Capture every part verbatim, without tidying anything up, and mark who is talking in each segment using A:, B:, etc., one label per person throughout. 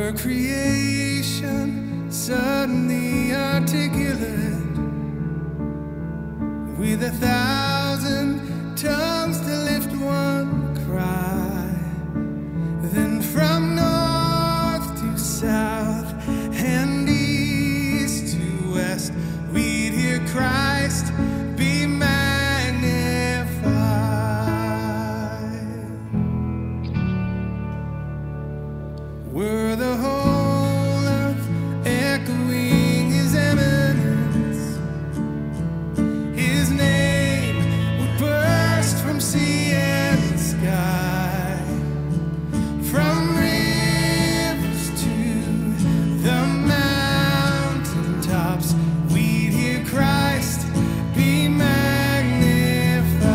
A: Were creation suddenly articulate with a thousand tongues to lift one cry? Then from north to south and east to west, we'd hear Christ be magnified. Were the whole earth echoing his eminence, his name would burst from sea and sky, from rivers to the mountain tops, we'd hear Christ be magnified.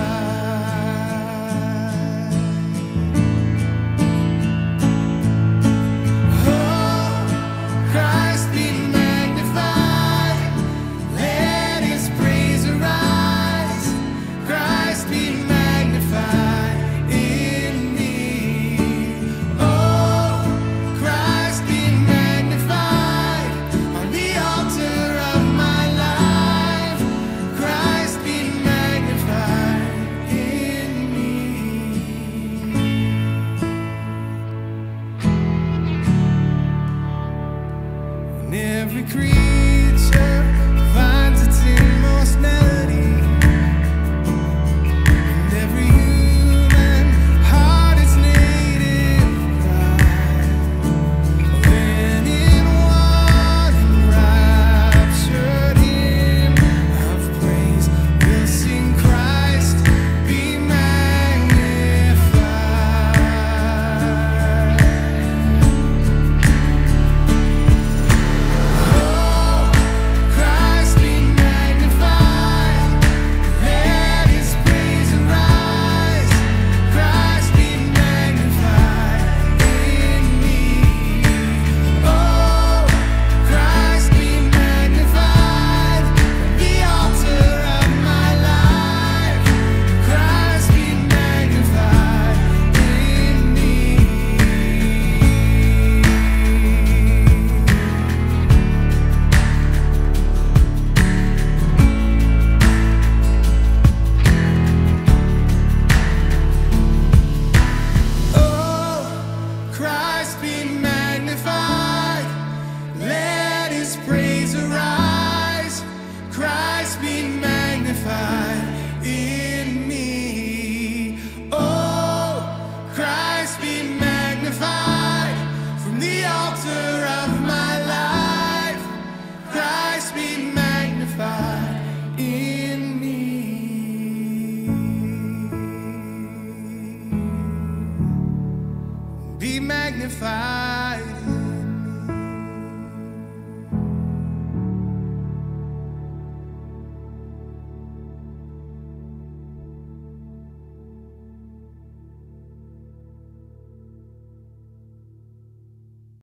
A: Oh, Christ be magnified, let his praise arise. Christ be magnified in me. Oh, Christ be magnified on the altar of my life. Christ be magnified in me. And every creature finds its inmost melody, and every human heart its native cry. Then in one enraptured hymn of praise, we'll sing Christ be magnified. Oh, Christ be magnified, let his praise arise. Christ be magnified in me. Oh, Christ be magnified on the altar of my life. Christ be magnified in me. Oh, Christ be magnified, let his praise arise. Christ be magnified